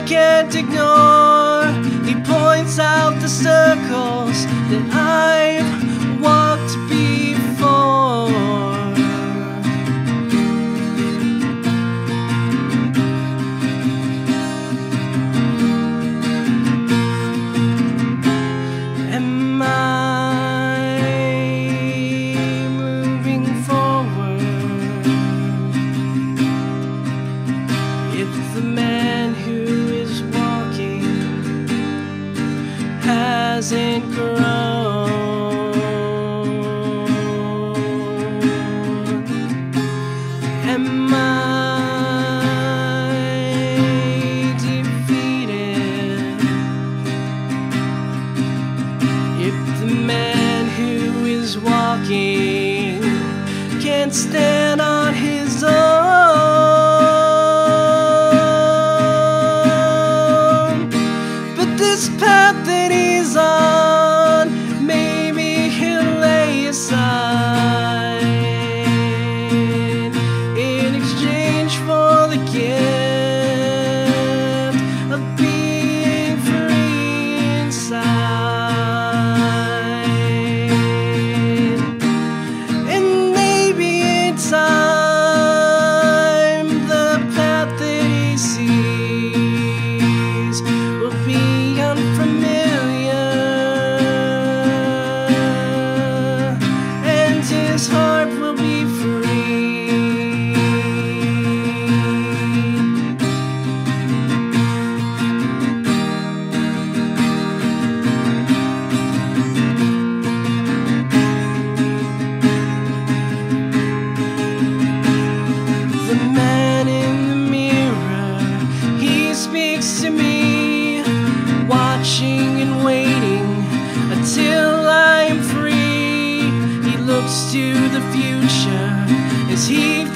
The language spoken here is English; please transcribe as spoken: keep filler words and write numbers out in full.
can't ignore. He points out the circles that I've walked before. Am I moving forward? If the man who is walking hasn't grown, am I defeated? If the man who is walking can't stand on his own, but this path that he's on, maybe he'll lay aside in exchange for the gift of being free inside. And maybe in time, the path that he sees will be unfamiliar, and his heart will be free. The man in the mirror, he speaks to me, watching and waiting until I am free. He looks to the future as he